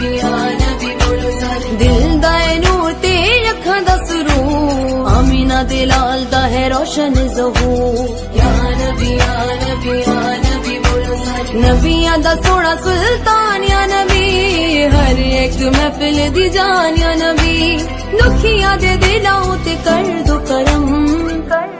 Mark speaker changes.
Speaker 1: नबी या नबी बोलो सारे दिल दा नूर ते अखां दा सुरूर आमीना दे लाल दा है रोशन ज़हूर या नबी या नबी या नबी बोलो सारे नबियां दा सोना सुल्तान या नबी हर एक महफिल दी जान या नबी दुखिया दे दिलां ते कर दो करम।